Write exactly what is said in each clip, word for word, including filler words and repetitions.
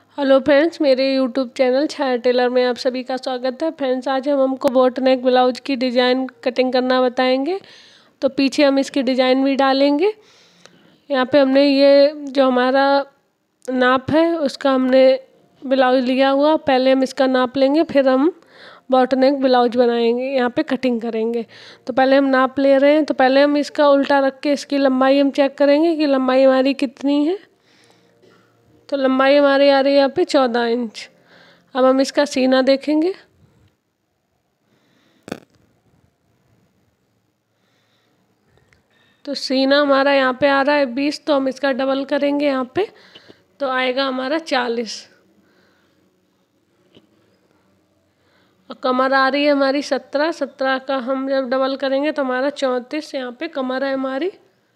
Hello friends, मेरे YouTube channel Chhaya tailor में आप सभी का स्वागत है। फ्रेंड्स, आज हम हमको बोट नेक ब्लाउज की डिज़ाइन कटिंग करना बताएंगे। तो पीछे हम इसकी डिज़ाइन भी डालेंगे। यहाँ पे हमने ये जो हमारा नाप है उसका हमने ब्लाउज लिया हुआ। पहले हम इसका नाप लेंगे, फिर हम बोट नेक ब्लाउज बनाएंगे, यहाँ पे कटिंग करेंगे। तो पहले हम नाप ले रहे हैं। तो पहले हम इसका उल्टा रख के इसकी लंबाई हम चेक करेंगे कि लंबाई हमारी कितनी है। तो लंबाई हमारी आ रही है यहाँ पे चौदह इंच। अब हम इसका सीना देखेंगे। तो सीना हमारा यहाँ पे आ रहा है बीस, तो हम इसका डबल करेंगे यहाँ पे, तो आएगा हमारा चालीस। और कमर आ रही है हमारी सत्रह, सत्रह का हम जब डबल करेंगे तो हमारा चौंतीस यहाँ पे कमर है हमारी।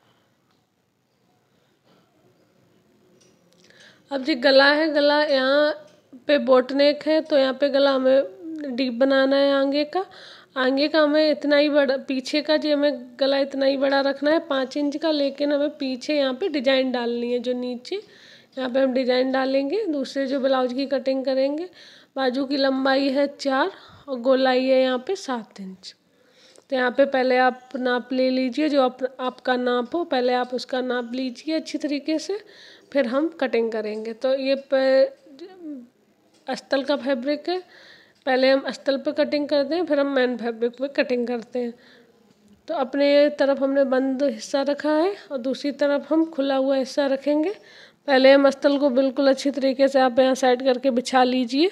अब जी गला है, गला यहाँ पे बोट नेक है, तो यहाँ पे गला हमें डीप बनाना है आगे का। आगे का हमें इतना ही बड़ा, पीछे का जी हमें गला इतना ही बड़ा रखना है, पाँच इंच का। लेकिन हमें पीछे यहाँ पे डिजाइन डालनी है, जो नीचे यहाँ पे हम डिजाइन डालेंगे। दूसरे जो ब्लाउज की कटिंग करेंगे, बाजू की लंबाई है चार और गोलाई है यहाँ पे सात इंच। तो यहाँ पे पहले आप नाप ले लीजिए, जो आप, आपका नाप हो पहले आप उसका नाप लीजिए अच्छी तरीके से, फिर हम कटिंग करेंगे। तो ये अस्तर का फैब्रिक है, पहले हम अस्तर पे कटिंग करते हैं, फिर हम मेन फैब्रिक पे कटिंग करते हैं। तो अपने तरफ हमने बंद हिस्सा रखा है और दूसरी तरफ हम खुला हुआ हिस्सा रखेंगे। पहले हम अस्तर को बिल्कुल अच्छी तरीके से आप यहाँ साइड करके बिछा लीजिए,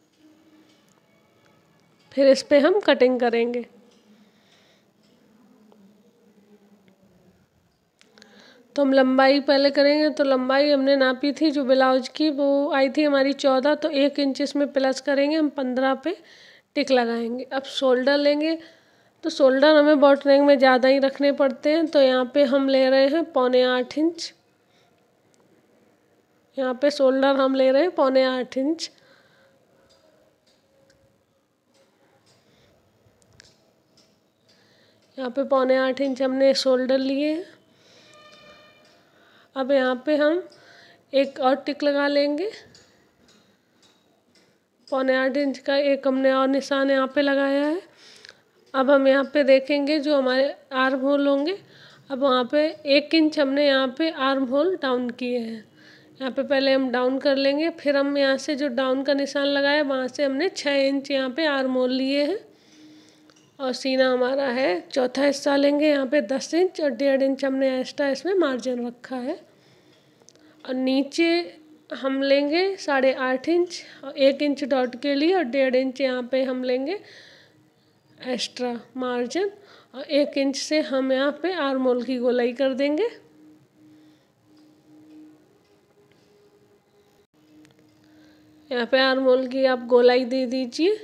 फिर इस पे हम कटिंग करेंगे। तो हम लंबाई पहले करेंगे। तो लंबाई हमने नापी थी जो ब्लाउज की, वो आई थी हमारी चौदह, तो एक इंच इसमें प्लस करेंगे हम, पंद्रह पे टिक लगाएंगे। अब शोल्डर लेंगे। तो शोल्डर हमें बोट नेक में ज़्यादा ही रखने पड़ते हैं, तो यहाँ पे हम ले रहे हैं पौने आठ इंच। यहाँ पे शोल्डर हम ले रहे हैं पौने आठ इंच। यहाँ पे पौने आठ इंच हमने शोल्डर लिए हैं। अब यहाँ पे हम एक और टिक लगा लेंगे। पौने आठ इंच का एक हमने और निशान यहाँ पे लगाया है। अब हम यहाँ पे देखेंगे जो हमारे आर्म होल होंगे। अब वहाँ पे एक इंच हमने यहाँ पे आर्म होल डाउन किए हैं। यहाँ पे पहले हम डाउन कर लेंगे, फिर हम यहाँ से जो डाउन का निशान लगाया वहाँ से हमने छः इंच यहाँ पे आर्म होल लिए हैं। और सीना हमारा है, चौथा हिस्सा लेंगे यहाँ पे दस इंच और डेढ़ इंच हमने एक्स्ट्रा इसमें मार्जिन रखा है। और नीचे हम लेंगे साढ़े आठ इंच और एक इंच डॉट के लिए, और डेढ़ इंच यहाँ पे हम लेंगे एक्स्ट्रा मार्जिन, और एक इंच से हम यहाँ पे आर्म होल की गोलाई कर देंगे। यहाँ पे आर्म होल की आप गोलाई दे दीजिए।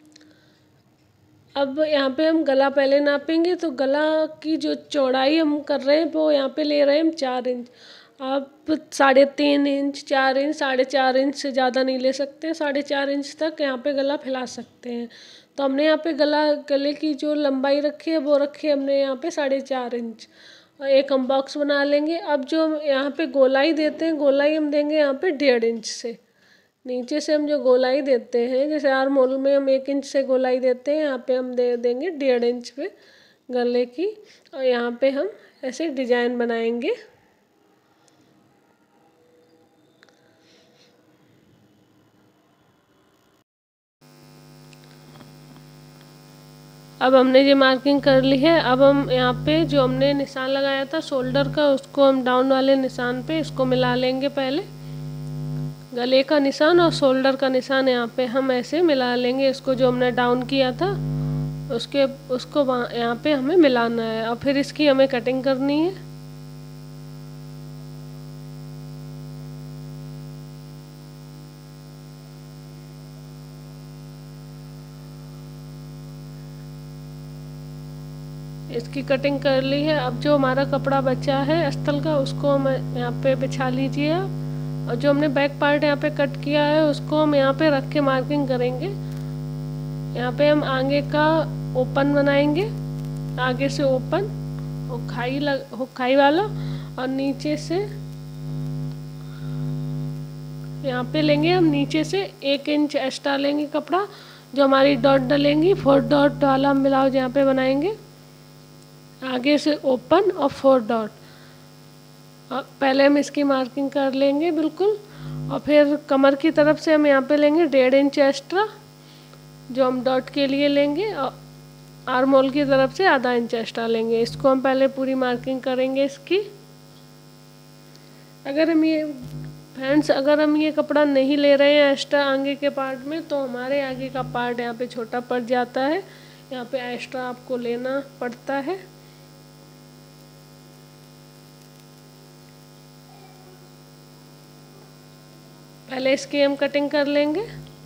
अब यहाँ पे हम गला पहले नापेंगे। तो गला की जो चौड़ाई हम कर रहे हैं वो यहाँ पे ले रहे हैं हम चार इंच। आप साढ़े तीन इंच, चार इंच, साढ़े चार इंच से ज़्यादा नहीं ले सकते, साढ़े चार इंच तक यहाँ पे गला फैला सकते हैं। तो हमने यहाँ पे गला गले की जो लंबाई रखी है वो रखी है हमने यहाँ पे साढ़े चार इंच। और एक हम बॉक्स बना लेंगे। अब जो हम यहाँ पे गोलाई देते हैं, गोलाई हम देंगे यहाँ पे डेढ़ इंच से। नीचे से हम जो गोलाई देते हैं, जैसे आर्म होल में हम एक इंच से गोलाई देते हैं, यहाँ पे हम दे देंगे डेढ़ इंच पे गले की। और यहाँ पे हम ऐसे डिजाइन बनाएंगे। अब हमने ये मार्किंग कर ली है। अब हम यहाँ पे जो हमने निशान लगाया था शोल्डर का, उसको हम डाउन वाले निशान पे इसको मिला लेंगे। पहले गले का निशान और शोल्डर का निशान यहाँ पे हम ऐसे मिला लेंगे। इसको जो हमने डाउन किया था उसके उसको यहाँ पे हमें मिलाना है, और फिर इसकी हमें कटिंग करनी है। इसकी कटिंग कर ली है। अब जो हमारा कपड़ा बचा है अस्तर का, उसको हम यहाँ पे बिछा लीजिए आप। और जो हमने बैक पार्ट यहाँ पे कट किया है उसको हम यहाँ पे रख के मार्किंग करेंगे। यहाँ पे हम आगे का ओपन बनाएंगे, आगे से ओपन हुखाई लग हुखाई वाला, और नीचे से यहाँ पे लेंगे हम नीचे से एक इंच एक्स्ट्रा लेंगे कपड़ा, जो हमारी डॉट डलेंगी फोर डॉट वाला हम ब्लाउज यहाँ पे बनाएंगे। आगे से ओपन और फोर डॉट, और पहले हम इसकी मार्किंग कर लेंगे बिल्कुल। और फिर कमर की तरफ से हम यहाँ पे लेंगे डेढ़ इंच एक्स्ट्रा, जो हम डॉट के लिए लेंगे, और आर्म होल की तरफ से आधा इंच एक्स्ट्रा लेंगे। इसको हम पहले पूरी मार्किंग करेंगे इसकी। अगर हम ये फ्रेंड्स अगर हम ये कपड़ा नहीं ले रहे हैं एक्स्ट्रा आगे के पार्ट में, तो हमारे आगे का पार्ट यहाँ पे छोटा पड़ जाता है, यहाँ पे एक्स्ट्रा आपको लेना पड़ता है। पहले इसकी हम कटिंग कर लेंगे।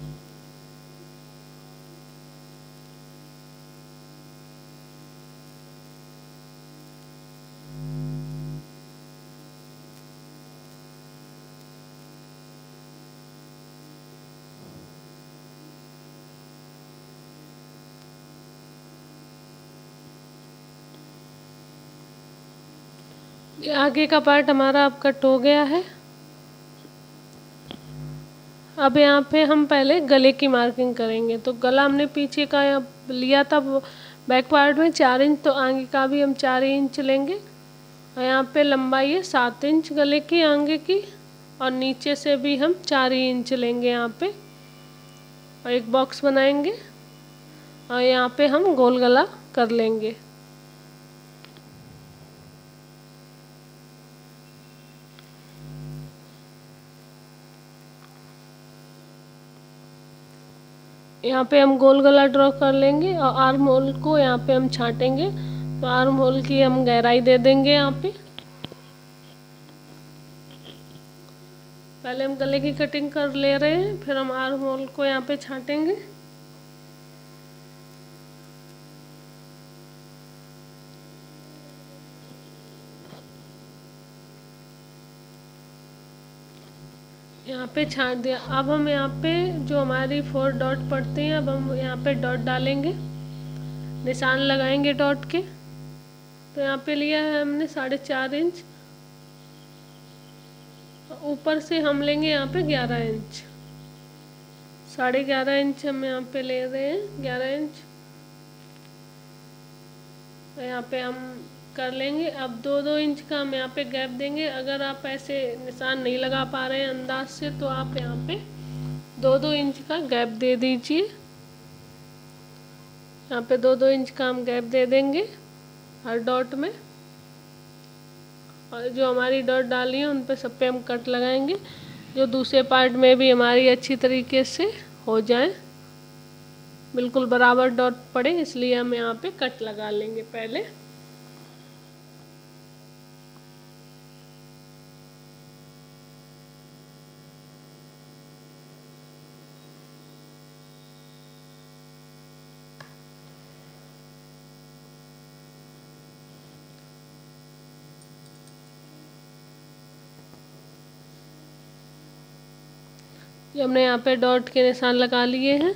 आगे का पार्ट हमारा अब कट हो गया है। अब यहाँ पे हम पहले गले की मार्किंग करेंगे। तो गला हमने पीछे का यहाँ लिया था बैक पार्ट में चार इंच, तो आगे का भी हम चार इंच लेंगे। और यहाँ पे लंबाई है सात इंच गले की आगे की, और नीचे से भी हम चार ही इंच लेंगे यहाँ पे, और एक बॉक्स बनाएंगे और यहाँ पे हम गोल गला कर लेंगे। यहाँ पे हम गोल गला ड्रॉ कर लेंगे और आर्म होल को यहाँ पे हम छाटेंगे। तो आर्म होल की हम गहराई दे देंगे यहाँ पे। पहले हम गले की कटिंग कर ले रहे हैं, फिर हम आर्म होल को यहाँ पे छाटेंगे। यहाँ पे छाट दिया। अब हम यहाँ पे जो हमारी फोर डॉट पड़ते हैं, अब हम यहाँ पे डॉट डालेंगे, निशान लगाएंगे डॉट के। तो यहाँ पे लिया है हमने साढ़े चार इंच, ऊपर से हम लेंगे यहाँ पे ग्यारह इंच, साढ़े ग्यारह इंच हम यहाँ पे ले रहे हैं, ग्यारह इंच। तो यहाँ पे हम कर लेंगे। अब दो दो इंच का हम यहाँ पे गैप देंगे। अगर आप ऐसे निशान नहीं लगा पा रहे हैं अंदाज से, तो आप यहाँ पे दो दो इंच का गैप दे दीजिए। यहाँ पे दो दो इंच का हम गैप दे देंगे हर डॉट में। और जो हमारी डॉट डाली है उन पे सब पे हम कट लगाएंगे, जो दूसरे पार्ट में भी हमारी अच्छी तरीके से हो जाए, बिल्कुल बराबर डॉट पड़े, इसलिए हम यहाँ पे कट लगा लेंगे पहले। ये हमने यहाँ पे डॉट के निशान लगा लिए हैं।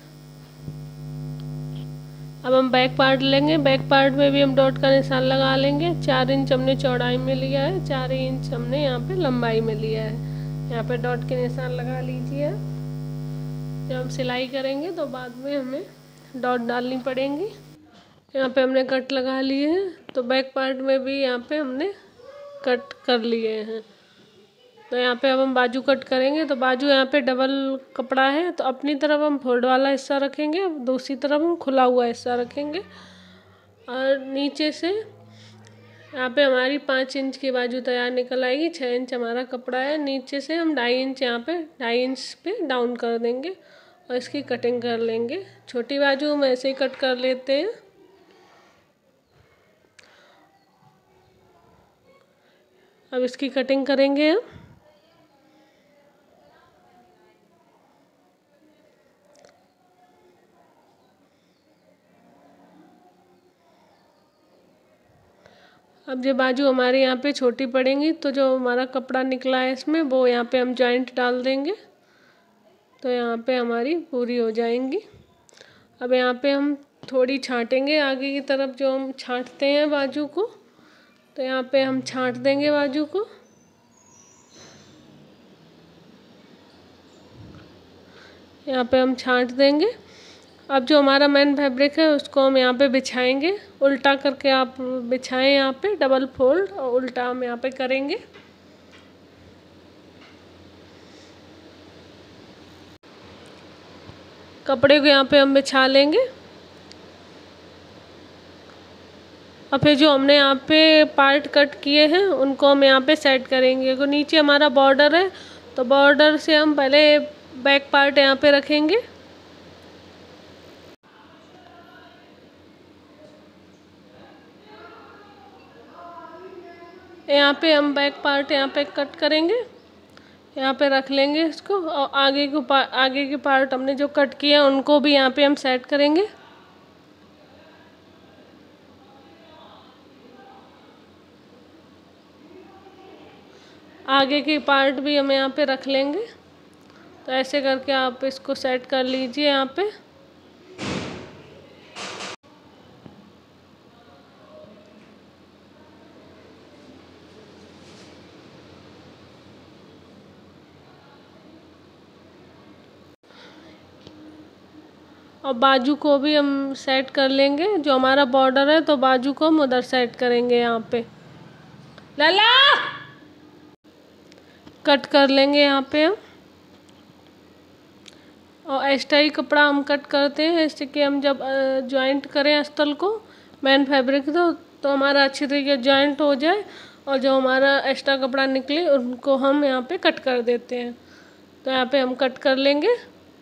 अब हम बैक पार्ट लेंगे, बैक पार्ट में भी हम डॉट का निशान लगा लेंगे। चार इंच हमने चौड़ाई में लिया है, चार इंच हमने यहाँ पे लंबाई में लिया है। यहाँ पे डॉट के निशान लगा लीजिए। जब हम सिलाई करेंगे तो बाद में हमें डॉट डालनी पड़ेंगी। यहाँ पे हमने कट लगा लिए हैं, तो बैक पार्ट में भी यहाँ पे हमने कट कर लिए हैं। तो यहाँ पे अब हम बाजू कट करेंगे। तो बाजू यहाँ पे डबल कपड़ा है, तो अपनी तरफ हम फोल्ड वाला हिस्सा रखेंगे, दूसरी तरफ हम खुला हुआ हिस्सा रखेंगे। और नीचे से यहाँ पे हमारी पाँच इंच की बाजू तैयार निकल आएगी। छः इंच हमारा कपड़ा है, नीचे से हम ढाई इंच यहाँ पे ढाई इंच पे डाउन कर देंगे और इसकी कटिंग कर लेंगे। छोटी बाजू हम ऐसे ही कट कर लेते हैं। अब इसकी कटिंग करेंगे हम। अब ये बाजू हमारे यहाँ पे छोटी पड़ेंगी, तो जो हमारा कपड़ा निकला है इसमें, वो यहाँ पे हम जॉइंट डाल देंगे, तो यहाँ पे हमारी पूरी हो जाएंगी। अब यहाँ पे हम थोड़ी छाटेंगे आगे की तरफ, जो हम छाटते हैं बाजू को, तो यहाँ पे हम छाट देंगे बाजू को। यहाँ पे हम छांट देंगे। अब जो हमारा मेन फैब्रिक है उसको हम यहाँ पे बिछाएंगे, उल्टा करके आप बिछाएं, यहाँ पे डबल फोल्ड और उल्टा हम यहाँ पे करेंगे। कपड़े को यहाँ पे हम बिछा लेंगे। और फिर जो हमने यहाँ पे पार्ट कट किए हैं उनको हम यहाँ पे सेट करेंगे। अगर नीचे हमारा बॉर्डर है तो बॉर्डर से हम पहले बैक पार्ट यहाँ पे रखेंगे। यहाँ पे हम बैक पार्ट यहाँ पे कट करेंगे, यहाँ पे रख लेंगे इसको। और आगे को आगे के पार्ट हमने जो कट किए हैं उनको भी यहाँ पे हम सेट करेंगे। आगे के पार्ट भी हम यहाँ पे रख लेंगे। तो ऐसे करके आप इसको सेट कर लीजिए यहाँ पे। और बाजू को भी हम सेट कर लेंगे। जो हमारा बॉर्डर है तो बाजू को हम उधर सेट करेंगे यहाँ पे। लाला कट कर लेंगे यहाँ पे हम। और एक्स्ट्रा ही कपड़ा हम कट करते हैं, इससे कि हम जब जॉइंट करें अस्तर को मेन फैब्रिक तो तो हमारा अच्छी तरीके जॉइंट हो जाए और जो हमारा एक्स्ट्रा कपड़ा निकले उनको हम यहाँ पे कट कर देते हैं। तो यहाँ पे हम कट कर लेंगे।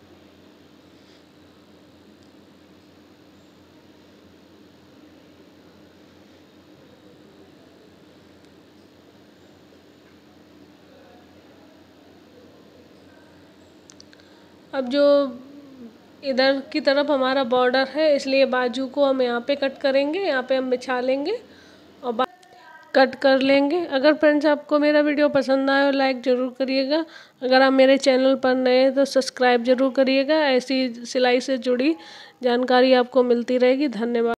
अब जो इधर की तरफ हमारा बॉर्डर है इसलिए बाजू को हम यहाँ पे कट करेंगे, यहाँ पे हम बिछा लेंगे और कट कर लेंगे। अगर फ्रेंड्स आपको मेरा वीडियो पसंद आए तो लाइक ज़रूर करिएगा। अगर आप मेरे चैनल पर नए हैं तो सब्सक्राइब ज़रूर करिएगा। ऐसी सिलाई से जुड़ी जानकारी आपको मिलती रहेगी। धन्यवाद।